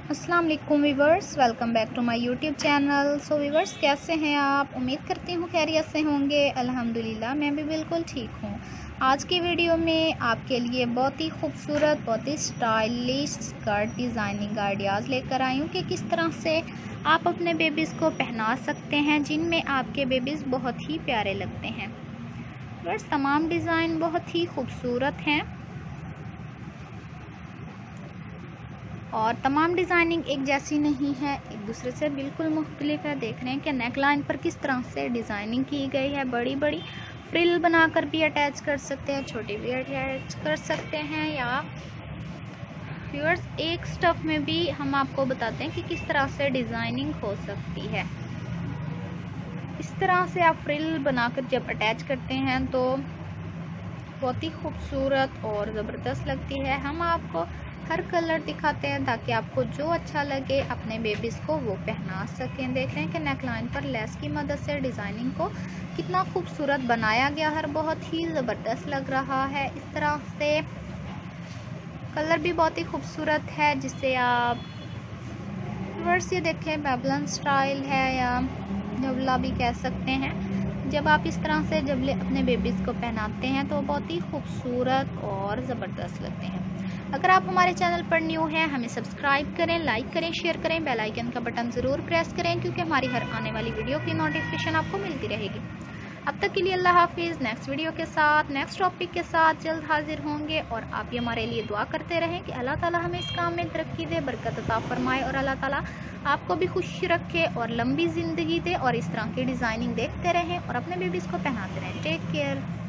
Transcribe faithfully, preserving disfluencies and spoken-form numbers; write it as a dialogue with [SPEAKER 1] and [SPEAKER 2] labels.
[SPEAKER 1] अस्सलाम वालेकुम viewers, welcome back to my YouTube channel. So viewers, कैसे हैं आप? उम्मीद करती हूँ खैरियत से होंगे। अल्हम्दुलिल्लाह मैं भी बिल्कुल ठीक हूँ। आज की वीडियो में आपके लिए बहुत ही खूबसूरत, बहुत ही स्टाइलिश स्कर्ट डिज़ाइनिंग आइडियाज़ लेकर आई हूँ कि किस तरह से आप अपने बेबीज़ को पहना सकते हैं, जिनमें आपके बेबीज़ बहुत ही प्यारे लगते हैं। वीवर्स, तमाम डिज़ाइन बहुत ही खूबसूरत हैं और तमाम डिज़ाइनिंग एक जैसी नहीं है, एक दूसरे से बिल्कुल मुख्तलिफ है। देख रहे हैं कि नेक लाइन पर किस तरह से डिज़ाइनिंग की गई है। बड़ी बड़ी फ्रिल बनाकर भी अटैच कर सकते हैं, छोटी भी अटैच कर सकते हैं, या व्यूअर्स एक स्टफ़ में भी हम आपको बताते हैं कि किस तरह से डिज़ाइनिंग हो सकती है। इस तरह से आप फ्रिल बनाकर जब अटैच करते हैं तो बहुत ही खूबसूरत और ज़बरदस्त लगती है। हम आपको हर कलर दिखाते हैं ताकि आपको जो अच्छा लगे अपने बेबीज़ को वो पहना सकें। देख रहे हैं कि नेक लाइन पर लेस की मदद से डिज़ाइनिंग को कितना खूबसूरत बनाया गया है, बहुत ही ज़बरदस्त लग रहा है। इस तरह से कलर भी बहुत ही खूबसूरत है, जिससे आप वर्स ये देखें बेबलन स्टाइल है या जबला भी कह सकते हैं। जब आप इस तरह से जबले अपने बेबीज़ को पहनाते हैं तो बहुत ही खूबसूरत और ज़बरदस्त लगते हैं। अगर आप हमारे चैनल पर न्यू हैं, हमें सब्सक्राइब करें, लाइक करें, शेयर करें, बेल आइकन का बटन ज़रूर प्रेस करें, क्योंकि हमारी हर आने वाली वीडियो की नोटिफिकेशन आपको मिलती रहेगी। अब तक के लिए अल्लाह हाफिज़। नेक्स्ट वीडियो के साथ, नेक्स्ट टॉपिक के साथ जल्द हाजिर होंगे। और आप ये हमारे लिए दुआ करते रहें कि अल्लाह ताला हमें इस काम में तरक्की दे, बरकत अता फरमाए, और अल्लाह ताला आपको भी खुश रखे और लंबी ज़िंदगी दे, और इस तरह की डिज़ाइनिंग देखते रहें और अपने बेबीज़ को पहनाते रहें। Take care.